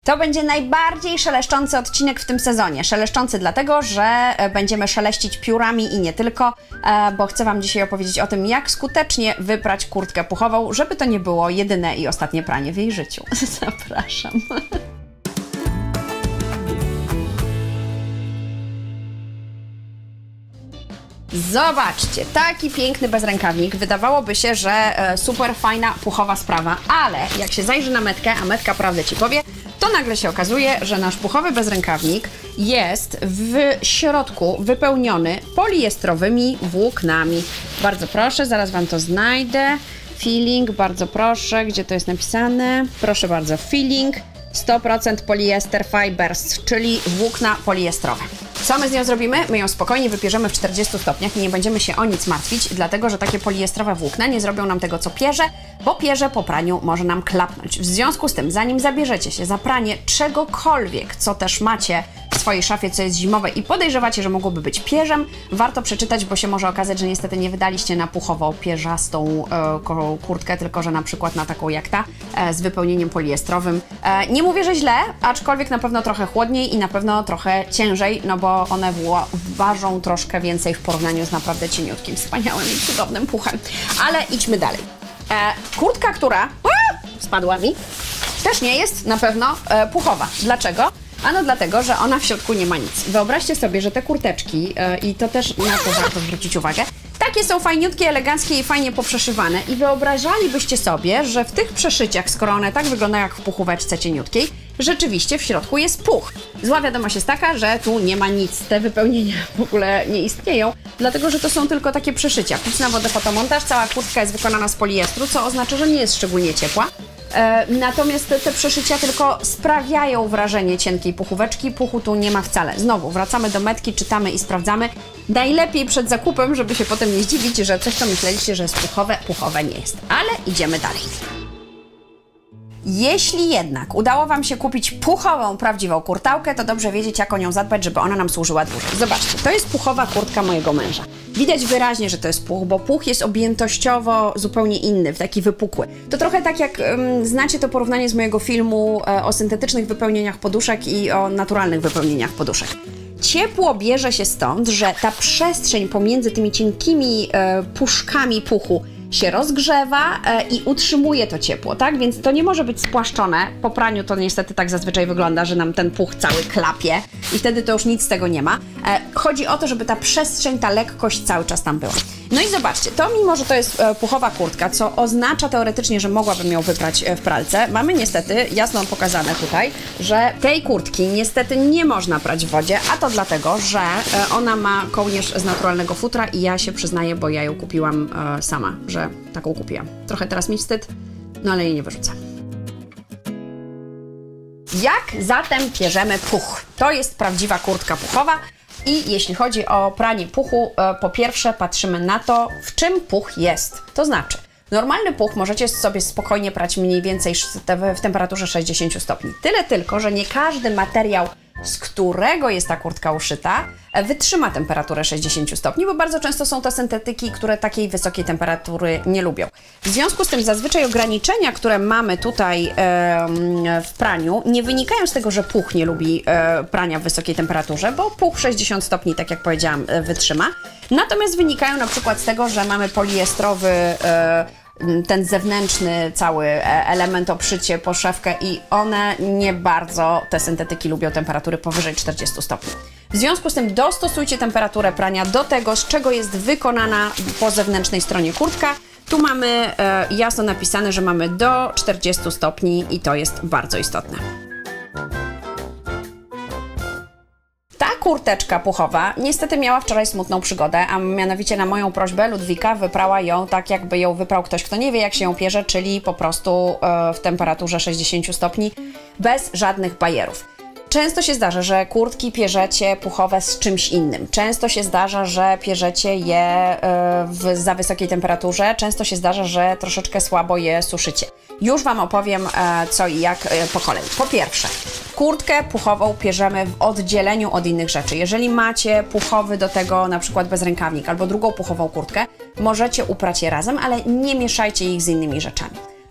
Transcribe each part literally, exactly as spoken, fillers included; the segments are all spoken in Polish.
To będzie najbardziej szeleszczący odcinek w tym sezonie. Szeleszczący dlatego, że będziemy szeleścić piórami i nie tylko, bo chcę Wam dzisiaj opowiedzieć o tym, jak skutecznie wyprać kurtkę puchową, żeby to nie było jedyne i ostatnie pranie w jej życiu. Zapraszam. Zobaczcie, taki piękny bezrękawnik. Wydawałoby się, że e, super fajna, puchowa sprawa, ale jak się zajrzy na metkę, a metka prawdę Ci powie, to nagle się okazuje, że nasz puchowy bezrękawnik jest w środku wypełniony poliestrowymi włóknami. Bardzo proszę, zaraz Wam to znajdę. Feeling, bardzo proszę, gdzie to jest napisane? Proszę bardzo, feeling, sto procent poliester fibers, czyli włókna poliestrowe. Co my z nią zrobimy? My ją spokojnie wypierzemy w czterdziestu stopniach i nie będziemy się o nic martwić, dlatego że takie poliestrowe włókna nie zrobią nam tego, co pierze, bo pierze po praniu może nam klapnąć. W związku z tym, zanim zabierzecie się za pranie czegokolwiek, co też macie w swojej szafie, co jest zimowe i podejrzewacie, że mogłoby być pierzem, warto przeczytać, bo się może okazać, że niestety nie wydaliście na puchowo-pierzastą e, kurtkę, tylko że na przykład na taką jak ta, e, z wypełnieniem poliestrowym. E, nie mówię, że źle, aczkolwiek na pewno trochę chłodniej i na pewno trochę ciężej, no bo one ważą troszkę więcej w porównaniu z naprawdę cieniutkim, wspaniałym i cudownym puchem. Ale idźmy dalej. E, kurtka, która a, spadła mi, też nie jest na pewno e, puchowa. Dlaczego? Ano dlatego, że ona w środku nie ma nic. Wyobraźcie sobie, że te kurteczki, yy, i to też na to warto zwrócić uwagę, takie są fajniutkie, eleganckie i fajnie poprzeszywane i wyobrażalibyście sobie, że w tych przeszyciach, skoro one tak wyglądają jak w puchóweczce cieniutkiej, rzeczywiście w środku jest puch. Zła wiadomość jest taka, że tu nie ma nic. Te wypełnienia w ogóle nie istnieją, dlatego że to są tylko takie przeszycia. Pic na wodę, fotomontaż, cała kurtka jest wykonana z poliestru, co oznacza, że nie jest szczególnie ciepła. E, natomiast te, te przeszycia tylko sprawiają wrażenie cienkiej puchóweczki. Puchu tu nie ma wcale. Znowu wracamy do metki, czytamy i sprawdzamy. Najlepiej przed zakupem, żeby się potem nie zdziwić, że coś, co myśleliście, że jest puchowe, puchowe nie jest. Ale idziemy dalej. Jeśli jednak udało Wam się kupić puchową, prawdziwą kurtałkę, to dobrze wiedzieć, jak o nią zadbać, żeby ona nam służyła dłużej. Zobaczcie, to jest puchowa kurtka mojego męża. Widać wyraźnie, że to jest puch, bo puch jest objętościowo zupełnie inny, taki wypukły. To trochę tak jak um, znacie to porównanie z mojego filmu e, o syntetycznych wypełnieniach poduszek i o naturalnych wypełnieniach poduszek. Ciepło bierze się stąd, że ta przestrzeń pomiędzy tymi cienkimi e, puszkami puchu się rozgrzewa e, i utrzymuje to ciepło, tak? Więc to nie może być spłaszczone. Po praniu to niestety tak zazwyczaj wygląda, że nam ten puch cały klapie i wtedy to już nic z tego nie ma. E, chodzi o to, żeby ta przestrzeń, ta lekkość cały czas tam była. No i zobaczcie, to mimo, że to jest e, puchowa kurtka, co oznacza teoretycznie, że mogłabym ją wyprać e, w pralce, mamy niestety jasno pokazane tutaj, że tej kurtki niestety nie można prać w wodzie, a to dlatego, że e, ona ma kołnierz z naturalnego futra i ja się przyznaję, bo ja ją kupiłam e, sama, że taką kupiłam. Trochę teraz mi wstyd, no ale jej nie wyrzucę. Jak zatem pierzemy puch? To jest prawdziwa kurtka puchowa i jeśli chodzi o pranie puchu, po pierwsze patrzymy na to, w czym puch jest. To znaczy, normalny puch możecie sobie spokojnie prać mniej więcej w temperaturze sześćdziesięciu stopni. Tyle tylko, że nie każdy materiał, z którego jest ta kurtka uszyta, wytrzyma temperaturę sześćdziesięciu stopni, bo bardzo często są to syntetyki, które takiej wysokiej temperatury nie lubią. W związku z tym zazwyczaj ograniczenia, które mamy tutaj e, w praniu, nie wynikają z tego, że puch nie lubi e, prania w wysokiej temperaturze, bo puch sześćdziesiąt stopni, tak jak powiedziałam, e, wytrzyma. Natomiast wynikają na przykład z tego, że mamy poliestrowy e, ten zewnętrzny cały element, obszycie, poszewkę i one nie bardzo, te syntetyki lubią temperatury powyżej czterdziestu stopni. W związku z tym dostosujcie temperaturę prania do tego, z czego jest wykonana po zewnętrznej stronie kurtka. Tu mamy e, jasno napisane, że mamy do czterdziestu stopni i to jest bardzo istotne. Ta kurteczka puchowa niestety miała wczoraj smutną przygodę, a mianowicie na moją prośbę Ludwika wyprała ją tak, jakby ją wyprał ktoś, kto nie wie, jak się ją pierze, czyli po prostu e, w temperaturze sześćdziesięciu stopni, bez żadnych bajerów. Często się zdarza, że kurtki pierzecie puchowe z czymś innym. Często się zdarza, że pierzecie je w za wysokiej temperaturze. Często się zdarza, że troszeczkę słabo je suszycie. Już Wam opowiem co i jak po kolei. Po pierwsze, kurtkę puchową pierzemy w oddzieleniu od innych rzeczy. Jeżeli macie puchowy do tego na przykład bezrękawnik albo drugą puchową kurtkę, możecie uprać je razem, ale nie mieszajcie ich z innymi rzeczami.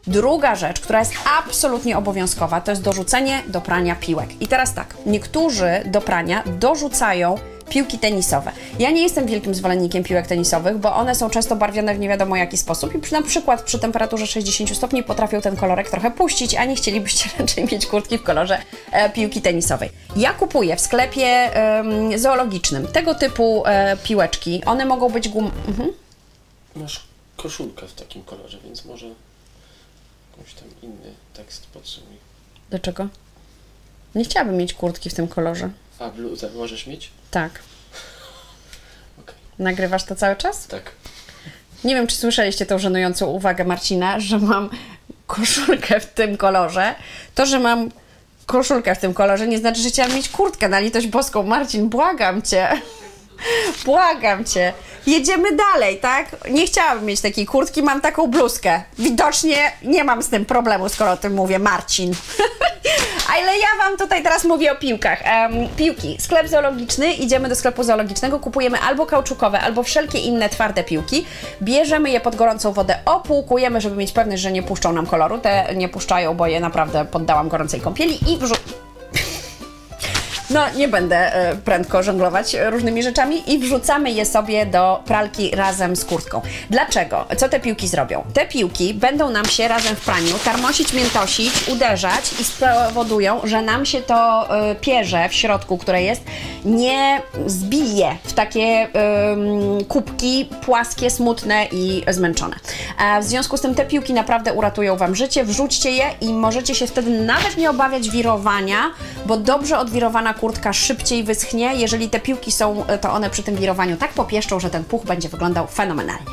Druga rzecz, która jest absolutnie obowiązkowa, to jest dorzucenie do prania piłek. I teraz tak, niektórzy do prania dorzucają piłki tenisowe. Ja nie jestem wielkim zwolennikiem piłek tenisowych, bo one są często barwione w nie wiadomo jaki sposób i przy, na przykład przy temperaturze sześćdziesięciu stopni potrafią ten kolorek trochę puścić, a nie chcielibyście raczej mieć kurtki w kolorze e, piłki tenisowej. Ja kupuję w sklepie e, zoologicznym tego typu e, piłeczki. One mogą być gum... Mhm. Masz koszulkę w takim kolorze, więc może jakiś tam inny tekst podsumuj. Dlaczego? Nie chciałabym mieć kurtki w tym kolorze. A bluzę możesz mieć? Tak. Okay. Nagrywasz to cały czas? Tak. Nie wiem, czy słyszeliście tą żenującą uwagę Marcina, że mam koszulkę w tym kolorze. To, że mam koszulkę w tym kolorze nie znaczy, że chciałam mieć kurtkę, na litość boską. Marcin, błagam Cię. Błagam Cię. Jedziemy dalej, tak? Nie chciałabym mieć takiej kurtki, mam taką bluzkę. Widocznie nie mam z tym problemu, skoro o tym mówię, Marcin. Ale ja Wam tutaj teraz mówię o piłkach. Um, piłki. Sklep zoologiczny, idziemy do sklepu zoologicznego, kupujemy albo kauczukowe, albo wszelkie inne twarde piłki. Bierzemy je pod gorącą wodę, opłukujemy, żeby mieć pewność, że nie puszczą nam koloru. Te nie puszczają, bo je naprawdę poddałam gorącej kąpieli i wrzu... No, nie będę e, prędko żonglować różnymi rzeczami i wrzucamy je sobie do pralki razem z kurtką. Dlaczego? Co te piłki zrobią? Te piłki będą nam się razem w praniu tarmosić, miętosić, uderzać i spowodują, że nam się to e, pierze w środku, które jest, nie zbije w takie e, kubki płaskie, smutne i zmęczone. E, w związku z tym te piłki naprawdę uratują Wam życie. Wrzućcie je i możecie się wtedy nawet nie obawiać wirowania, bo dobrze odwirowana kurtka szybciej wyschnie. Jeżeli te piłki są, to one przy tym wirowaniu tak popieszczą, że ten puch będzie wyglądał fenomenalnie.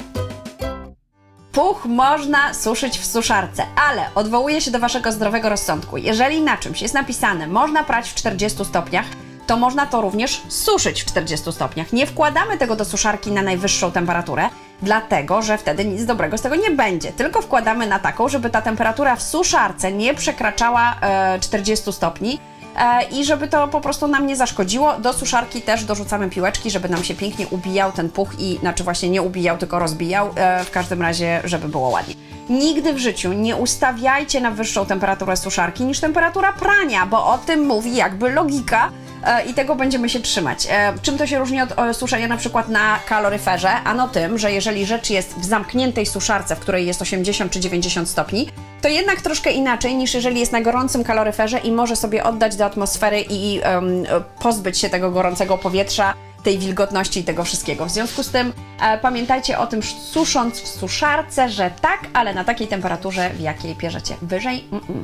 Puch można suszyć w suszarce, ale odwołuję się do Waszego zdrowego rozsądku. Jeżeli na czymś jest napisane, można prać w czterdziestu stopniach, to można to również suszyć w czterdziestu stopniach. Nie wkładamy tego do suszarki na najwyższą temperaturę, dlatego że wtedy nic dobrego z tego nie będzie. Tylko wkładamy na taką, żeby ta temperatura w suszarce nie przekraczała e, czterdziestu stopni. I żeby to po prostu nam nie zaszkodziło, do suszarki też dorzucamy piłeczki, żeby nam się pięknie ubijał ten puch i, znaczy właśnie nie ubijał, tylko rozbijał, w każdym razie, żeby było ładnie. Nigdy w życiu nie ustawiajcie na wyższą temperaturę suszarki niż temperatura prania, bo o tym mówi jakby logika i tego będziemy się trzymać. Czym to się różni od suszenia na przykład na kaloryferze? Ano tym, że jeżeli rzecz jest w zamkniętej suszarce, w której jest osiemdziesiąt czy dziewięćdziesiąt stopni, to jednak troszkę inaczej niż jeżeli jest na gorącym kaloryferze i może sobie oddać do atmosfery i um, pozbyć się tego gorącego powietrza, tej wilgotności i tego wszystkiego. W związku z tym e, pamiętajcie o tym, susząc w suszarce, że tak, ale na takiej temperaturze, w jakiej pierzecie. Wyżej mm -mm.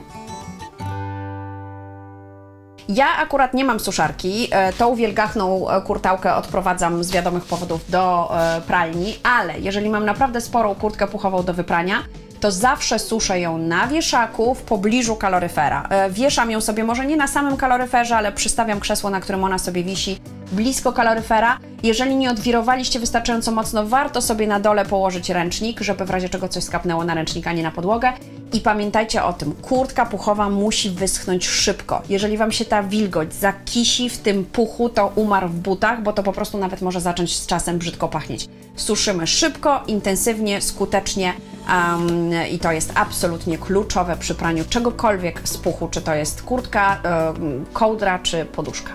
Ja akurat nie mam suszarki, tą wielgachną kurtałkę odprowadzam z wiadomych powodów do pralni, ale jeżeli mam naprawdę sporą kurtkę puchową do wyprania, to zawsze suszę ją na wieszaku w pobliżu kaloryfera. Wieszam ją sobie może nie na samym kaloryferze, ale przystawiam krzesło, na którym ona sobie wisi blisko kaloryfera. Jeżeli nie odwirowaliście wystarczająco mocno, warto sobie na dole położyć ręcznik, żeby w razie czego coś skapnęło na ręcznik, a nie na podłogę. I pamiętajcie o tym, kurtka puchowa musi wyschnąć szybko. Jeżeli Wam się ta wilgoć zakisi w tym puchu, to umarł w butach, bo to po prostu nawet może zacząć z czasem brzydko pachnieć. Suszymy szybko, intensywnie, skutecznie um, i to jest absolutnie kluczowe przy praniu czegokolwiek z puchu, czy to jest kurtka, um, kołdra, czy poduszka.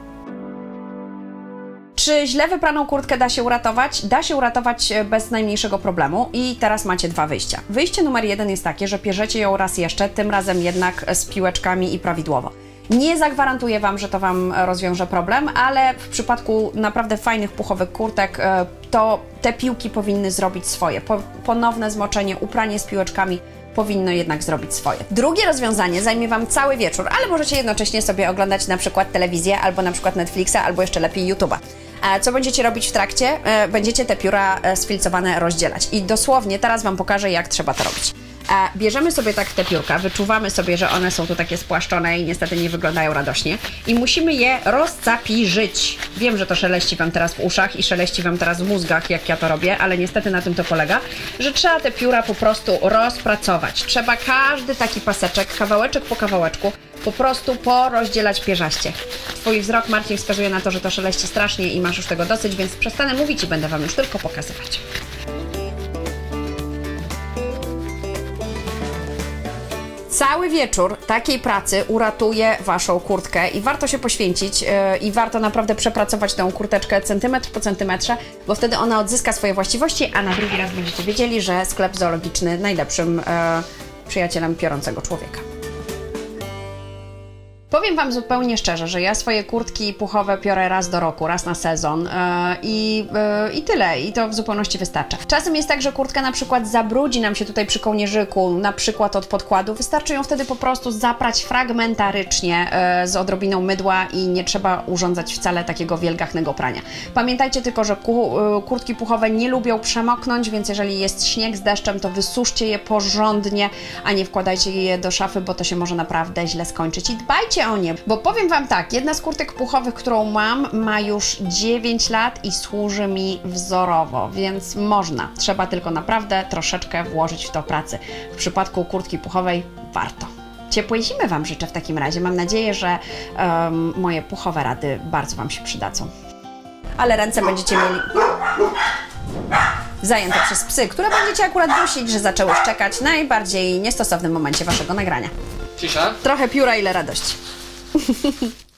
Czy źle wypraną kurtkę da się uratować? Da się uratować bez najmniejszego problemu i teraz macie dwa wyjścia. Wyjście numer jeden jest takie, że pierzecie ją raz jeszcze, tym razem jednak z piłeczkami i prawidłowo. Nie zagwarantuję Wam, że to Wam rozwiąże problem, ale w przypadku naprawdę fajnych puchowych kurtek to te piłki powinny zrobić swoje. Ponowne zmoczenie, upranie z piłeczkami powinno jednak zrobić swoje. Drugie rozwiązanie zajmie Wam cały wieczór, ale możecie jednocześnie sobie oglądać na przykład telewizję, albo na przykład Netflixa, albo jeszcze lepiej YouTube'a. Co będziecie robić w trakcie? Będziecie te pióra sfilcowane rozdzielać. I dosłownie teraz Wam pokażę, jak trzeba to robić. Bierzemy sobie tak te piórka, wyczuwamy sobie, że one są tu takie spłaszczone i niestety nie wyglądają radośnie i musimy je rozcapiżyć. Wiem, że to szeleści Wam teraz w uszach i szeleści Wam teraz w mózgach, jak ja to robię, ale niestety na tym to polega, że trzeba te pióra po prostu rozpracować. Trzeba każdy taki paseczek, kawałeczek po kawałeczku, po prostu porozdzielać pierzaście. Twój wzrok, Marcin, wskazuje na to, że to szeleści strasznie i masz już tego dosyć, więc przestanę mówić i będę Wam już tylko pokazywać. Cały wieczór takiej pracy uratuje Waszą kurtkę i warto się poświęcić yy, i warto naprawdę przepracować tą kurteczkę centymetr po centymetrze, bo wtedy ona odzyska swoje właściwości, a na drugi raz będziecie wiedzieli, że sklep zoologiczny najlepszym yy, przyjacielem piorącego człowieka. Powiem Wam zupełnie szczerze, że ja swoje kurtki puchowe piorę raz do roku, raz na sezon yy, i, yy, i tyle, i to w zupełności wystarcza. Czasem jest tak, że kurtka na przykład zabrudzi nam się tutaj przy kołnierzyku, na przykład od podkładu, wystarczy ją wtedy po prostu zaprać fragmentarycznie yy, z odrobiną mydła i nie trzeba urządzać wcale takiego wielgachnego prania. Pamiętajcie tylko, że ku, yy, kurtki puchowe nie lubią przemoknąć, więc jeżeli jest śnieg z deszczem, to wysuszcie je porządnie, a nie wkładajcie je do szafy, bo to się może naprawdę źle skończyć. I dbajcie o nie, bo powiem Wam tak, jedna z kurtek puchowych, którą mam, ma już dziewięć lat i służy mi wzorowo, więc można. Trzeba tylko naprawdę troszeczkę włożyć w to pracy. W przypadku kurtki puchowej warto. Ciepłej zimy Wam życzę w takim razie. Mam nadzieję, że um, moje puchowe rady bardzo Wam się przydadzą. Ale ręce będziecie mieli zajęte przez psy, które będziecie akurat dusić, że zaczęły szczekać w najbardziej niestosownym momencie Waszego nagrania. Cisza. Trochę pióra, ile radości.